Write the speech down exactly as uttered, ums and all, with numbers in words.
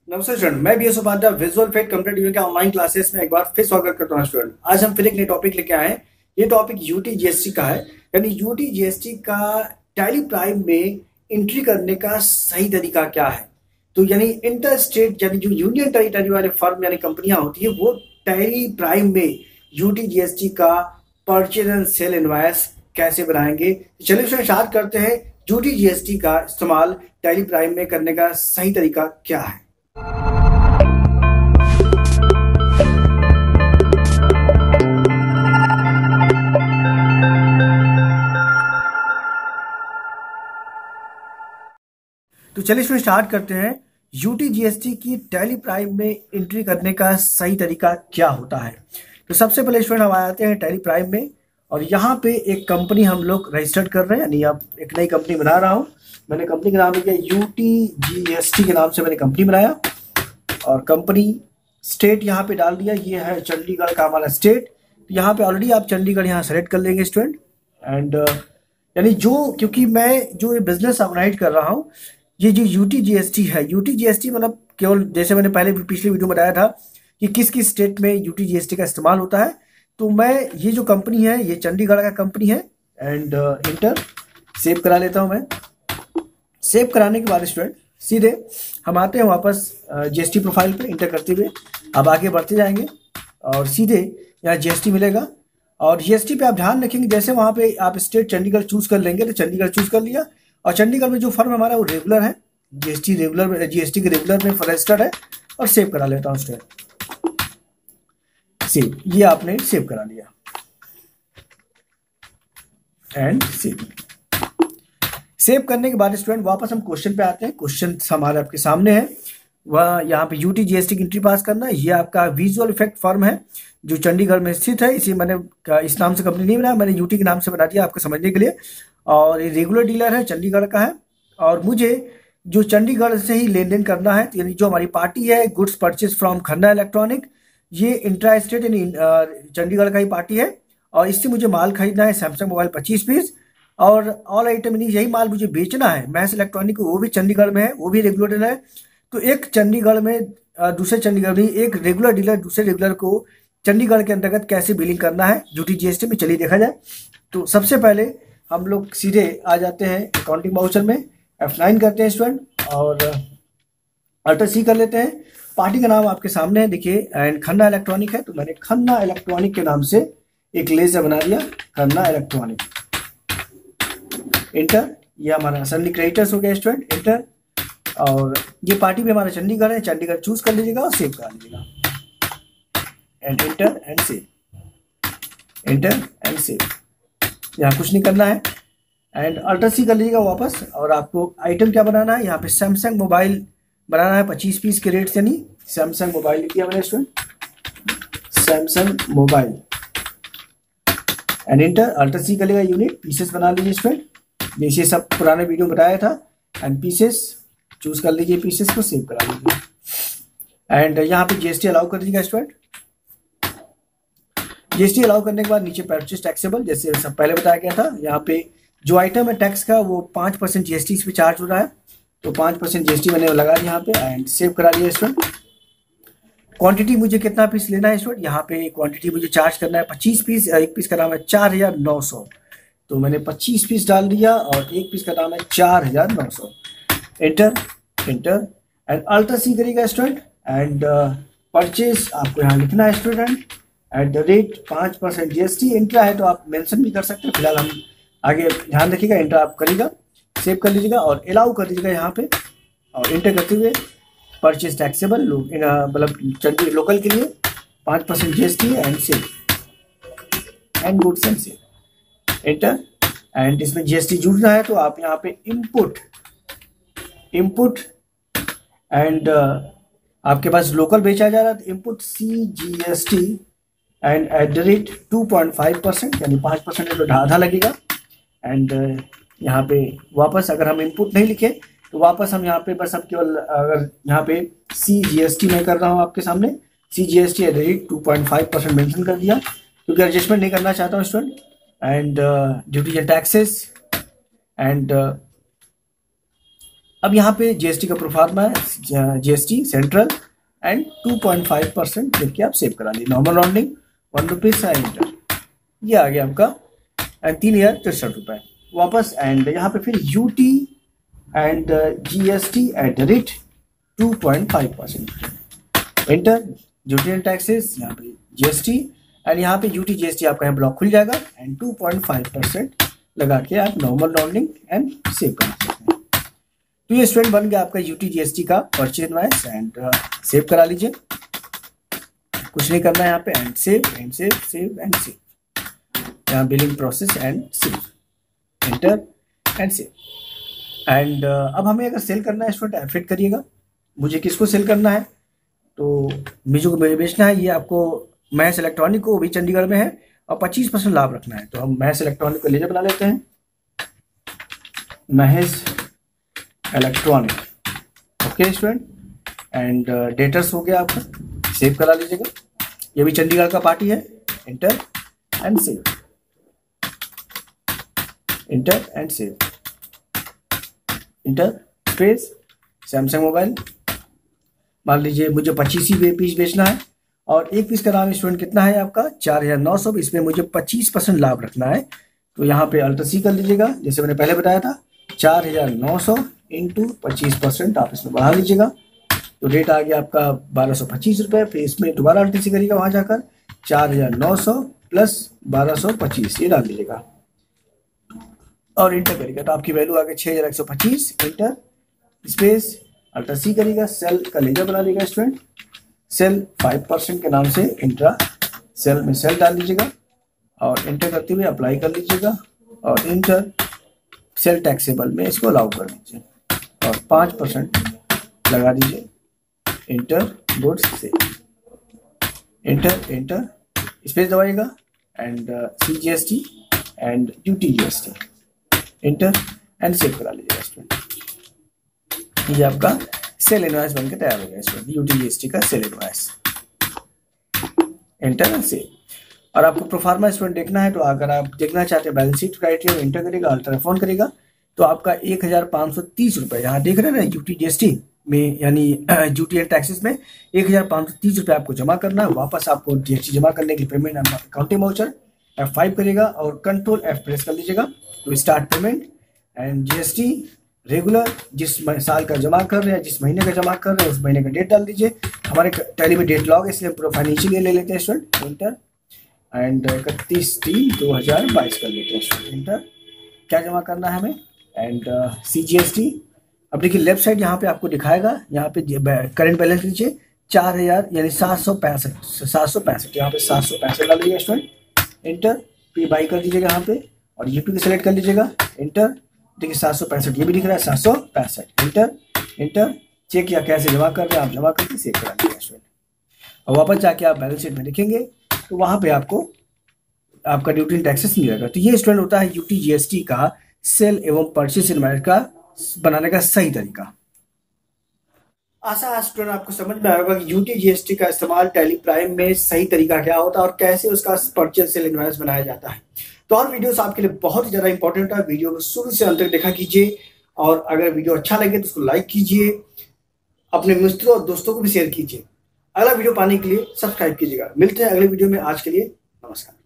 नमस्ते स्टूडेंट, मैं B S Upadhyay visual effect computer TV के ऑनलाइन क्लासेस में एक बार फिर स्वागत करता हूं स्टूडेंट। आज हम फिर एक नई टॉपिक लेके आए हैं। ये टॉपिक यूटी जीएसटी का है, यानी यूटी जीएसटी का टैली प्राइम में एंट्री करने का सही तरीका क्या है। तो यानी इंटर स्टेट यानी जो यूनियन टेरिटरी वाले फर्म यानी कंपनियां होती है वो टैली प्राइम में यूटी जीएसटी का परचेज एंड सेल इनवॉइस कैसे बनाएंगे। चलिए स्टूडेंट स्टार्ट करते हैं। यूटी जीएसटी का इस्तेमाल टैली प्राइम में करने का सही तरीका क्या है। तो चलिए इसमें स्टार्ट करते हैं। यूटी जीएसटी की टैली प्राइम में एंट्री करने का सही तरीका क्या होता है। तो सबसे पहले स्टूडेंट हम आते हैं टैली प्राइम में, और यहाँ पे एक कंपनी हम लोग रजिस्टर्ड कर रहे हैं, यानी अब एक नई कंपनी बना रहा हूँ। मैंने कंपनी का नाम लिया यूटी जीएसटी के नाम से मैंने कंपनी बनाया, और कंपनी स्टेट यहाँ पे डाल दिया। ये है चंडीगढ़ का हमारा स्टेट। यहाँ पे ऑलरेडी आप चंडीगढ़ यहाँ सेलेक्ट कर लेंगे स्टूडेंट। एंड यानी जो क्योंकि मैं जो ये बिजनेस ऑर्गेनाइज कर रहा हूँ, ये जो यूटी जीएसटी है, यूटी जीएसटी मतलब केवल जैसे मैंने पहले पिछले वीडियो में बताया था कि किस किस स्टेट में यूटी जीएसटी का इस्तेमाल होता है। तो मैं ये जो कंपनी है ये चंडीगढ़ का कंपनी है। एंड इंटर सेव करा लेता हूँ मैं। सेव कराने के बाद स्टूडेंट सीधे हम आते हैं वापस जीएसटी प्रोफाइल पे इंटर करते हुए। अब आगे बढ़ते जाएंगे और सीधे यहाँ जीएसटी मिलेगा। और जीएसटी पे आप ध्यान रखेंगे, जैसे वहाँ पे आप स्टेट चंडीगढ़ चूज कर लेंगे तो चंडीगढ़ चूज कर लिया। और चंडीगढ़ में जो फर्म हमारा वो रेगुलर है, जीएसटी रेगुलर जीएसटी के रेगुलर में रजिस्टर्ड है। और सेव करा लेता हूँ स्टूडेंट। सेव, ये आपने सेव करा लिया एंड सेव। सेव करने के बाद स्टूडेंट वापस हम क्वेश्चन पे आते हैं। क्वेश्चन हमारे आपके सामने है, वह यहाँ पे यूटी जीएसटी की एंट्री पास करना है। ये आपका विजुअल इफेक्ट फर्म है जो चंडीगढ़ में स्थित है। इसी मैंने इस नाम से कंपनी नहीं बनाया, मैंने यूटी के नाम से बना दिया आपको समझने के लिए। और ये रेगुलर डीलर है, चंडीगढ़ का है। और मुझे जो चंडीगढ़ से ही लेन देन करना है, यानी जो हमारी पार्टी है goods purchase from Khanna electronic, ये इंट्रा स्टेट यानी चंडीगढ़ का ही पार्टी है। और इससे मुझे माल खरीदना है सैमसंग मोबाइल पच्चीस पीस, और ऑल आइटम यानी यही माल मुझे बेचना है मैस इलेक्ट्रॉनिक, वो भी चंडीगढ़ में है, वो भी रेगुलर है। तो एक चंडीगढ़ में दूसरे चंडीगढ़ में एक रेगुलर डीलर दूसरे रेगुलर को चंडीगढ़ के अंतर्गत कैसे बिलिंग करना है यूटी जीएसटी में, चलिए देखा जाए। तो सबसे पहले हम लोग सीधे आ जाते हैं अकाउंटिंग वाउचर में, एफ नाइन करते हैं स्टूडेंट और अल्टर सी कर लेते हैं। पार्टी का नाम आपके सामने है देखिए, एंड खन्ना इलेक्ट्रॉनिक है, तो मैंने खन्ना इलेक्ट्रॉनिक के नाम से एक लेजर बना दिया, खन्ना इलेक्ट्रॉनिक। इंटर, ये हमारा असली क्रेडिटर्स हो गया स्टूडेंट, इंटर। और ये पार्टी भी हमारा चंडीगढ़ है, चंडीगढ़ चूज कर लीजिएगा और सेव करा लीजिएगा and enter and save, enter and save. यहाँ कुछ नहीं करना है एंड अल्टर सी कर लीजिएगा वापस। और आपको आइटम क्या बनाना है, यहाँ पे सैमसंग मोबाइल बनाना है पच्चीस पीस के रेट से, यानी सैमसंग मोबाइल लिख दिया मैंने student, Samsung mobile and enter. Alter C कर लीजिएगा, यूनिट पीसेस बना लीजिए स्टूडेंट, जैसे सब पुराने वीडियो में बताया था। एंड पीसेस चूज कर लीजिए, पीसेस को सेव करा लीजिए। एंड यहाँ पे जीएसटी अलाउ कर दीजिएगा स्टूडेंट। जीएसटी अलाउ करने के बाद नीचे परचेज टैक्सेबल, जैसे सब पहले बताया गया था। यहाँ पे जो आइटम है टैक्स का वो पाँच परसेंट जीएसटी इस पे चार्ज हो रहा है, तो पाँच परसेंट जीएसटी मैंने लगा दिया यहाँ पे एंड सेव करा लिया स्टूडेंट। क्वांटिटी मुझे कितना पीस लेना है स्टूडेंट, यहाँ पे क्वांटिटी मुझे चार्ज करना है पच्चीस पीस, एक पीस का दाम है चार हजार नौ सौ, तो मैंने पच्चीस पीस डाल दिया और एक पीस का दाम है चार हजार नौ सौ। Enter, enter and alter C करिएगा स्टूडेंट। एंड परचेज आपको यहाँ लिखना है स्टूडेंट, एट द रेट पाँच परसेंट जीएसटी। इंट्रा है तो आप मेंशन भी कर सकते हैं, फिलहाल हम आगे ध्यान रखिएगा, इंटर आप करिएगा, सेव कर लीजिएगा और अलाउ कर दीजिएगा यहाँ पे। और इंटर करते हुए परचेज टैक्सेबल मतलब चंडी लोकल के लिए पाँच percent GST and save and goods and save, enter. And इसमें जीएसटी जुड़ना है तो आप यहाँ पे इनपुट इनपुट एंड आपके पास लोकल बेचा जा रहा है तो input C GST and at the rate two point five percent, यानी पाँच परसेंट है तो आधा लगेगा। एंड uh, यहाँ पे वापस अगर हम इनपुट नहीं लिखे तो वापस हम यहाँ पे बस हम केवल अगर यहाँ पे सी जीएसटी मैं कर रहा हूँ आपके सामने, C GST at the rate two point five percent mention कर दिया, क्योंकि एडजस्टमेंट नहीं करना चाहता हूँ student. And duties and taxes and अब यहाँ पे जीएसटी का प्रोफार्मा है, GST central and two point five percent देखिए आप सेव करा ली। Normal rounding one rupees enter, ये आ गया आपका एंड तीन हजार तिरसठ रुपए वापस। एंड यहाँ पे फिर UT and GST at the rate two point five percent enter. Duty and taxes यहाँ पे जीएसटी एंड यहाँ पे यूटी जीएसटी आपका यहाँ ब्लॉक खुल जाएगा and two point five percent लगा के आप नॉर्मल राउंडिंग एंड सेव कर सकते हैं। तो ये स्टूडेंट बन गया आपका यूटी जीएसटी का परचेज इनवॉइस एंड सेव करा लीजिए। कुछ नहीं करना है यहाँ पे, and save and save save and save, यहाँ billing process and save enter and save. And अब हमें अगर सेल करना है स्टूडेंट एफिट करिएगा। मुझे किसको सेल करना है, तो मुझे को बेचना है ये आपको महस इलेक्ट्रॉनिक को, भी चंडीगढ़ में है और पच्चीस परसेंट लाभ रखना है। तो हम महस इलेक्ट्रॉनिक को लेजर बना लेते हैं, महस electronic. Okay student, and debtors हो गया आपका, सेव करा लीजिएगा। ये भी चंडीगढ़ का पार्टी है, enter and save enter and save enter space. Samsung mobile मान लीजिए मुझे पच्चीस ही पीस बेचना है और एक पीस का दाम स्टूडेंट कितना है आपका चार हजार नौ सौ, इसमें मुझे पच्चीस परसेंट लाभ रखना है। तो यहाँ पे अल्टर सी कर लीजिएगा, जैसे मैंने पहले बताया था चार हजार नौ सौ इंटू पच्चीस परसेंट आप इसमें बढ़ा लीजिएगा। तो रेट आ गया आपका बारह सौ पच्चीस रुपये। फिर इसमें दोबारा अल्टर सी करिएगा, वहाँ जाकर चार हजार नौ सौ प्लस बारह सौ पच्चीस ये डाल दीजिएगा और इंटर करिएगा। तो आपकी वैल्यू आ गई छः हजार एक सौ पच्चीस। इंटर स्पेस अल्टर सी करिएगा, सेल का लेजर बना लीजिएगा स्टूडेंट, सेल फाइव परसेंट के नाम से इंट्रा सेल में सेल डाल दीजिएगा और इंटर करते हुए अप्लाई कर लीजिएगा और इंटर सेल टैक्सेबल में इसको अलाउ कर दीजिए और पाँच परसेंट लगा दीजिए। इंटर गुड्स से इंटर इंटर स्पेस दबाइएगा and C G S T and duty G S T enter and save करा लीजिएगा स्टूडेंट। ये आपका सेल इनवॉइस बनकर तैयार हो गया स्टूडेंट, यूटी जीएसटी का sale invoice. Enter and save. और आपको प्रोफार्मा स्टूडेंट देखना है, तो अगर आप देखना चाहते हैं बैलेंस शीट क्राइटेरिया इंटर करेगा, अल्ट्राफोन करेगा तो आपका एक हजार पाँच सौ तीस रुपये यहाँ देख रहे हैं ना यूटी जीएसटी में, यानी ड्यूटी एंड टैक्सेस में एक हजार पाँच सौ तीस रुपये आपको जमा करना है। वापस आपको जीएसटी जमा करने के लिए payment accounting voucher F five करेगा और कंट्रोल एफ प्रेस कर लीजिएगा। तो start payment and GST regular जिस साल का जमा कर रहे हैं, जिस महीने का जमा कर रहे हैं उस महीने का डेट डाल दीजिए। हमारे टैली में डेट लॉग है इसलिए पूरा फाइनेंशियल ले लेते हैं स्टूडेंट। इंटर एंड इकतीस तीन दो हजार बाईस कर लेते हैं स्टूडेंट। इंटर क्या जमा करना है हमें and C G S T. अब देखिए लेफ्ट साइड यहाँ पे आपको दिखाएगा, यहाँ पे करंट बैलेंस लीजिए चार हजार यानी सात सौ पैंसठ सात सौ पैंसठ यहाँ पे सात सौ पैंसठ डाल दीजिएगा स्टूडेंट। इंटर पे बाई कर दीजिएगा यहाँ पे और यूपी को सेलेक्ट कर लीजिएगा। इंटर देखिए सात सौ पैंसठ ये भी दिख रहा है सात सौ पैंसठ। इंटर इंटर चेक या कैसे जमा कर रहे हैं आप जमा करके सेव करा लीजिएगा स्टूडेंट। और वापस जाके आप बैलेंस शीट में देखेंगे तो वहाँ पे आपको आपका ड्यूटी एंड टैक्सेस मिलेगा। तो ये स्टूडेंट होता है यूटी जीएसटी का सेल एवं परचेस इनवॉइस का बनाने का सही तरीका। आशा है स्टूडेंट आपको समझ में आएगा कि यूटी जीएसटी का इस्तेमाल टैली प्राइम में सही तरीका क्या होता है और कैसे उसका परचेस सेल इनवॉइस बनाया जाता है। तो और वीडियोस आपके लिए बहुत ही ज्यादा इंपॉर्टेंट है, वीडियो को शुरू से अंत तक देखा कीजिए और अगर वीडियो अच्छा लगे तो उसको लाइक कीजिए, अपने मित्रों और दोस्तों को भी शेयर कीजिए। अगला वीडियो पाने के लिए सब्सक्राइब कीजिएगा। मिलते हैं अगले वीडियो में, आज के लिए नमस्कार।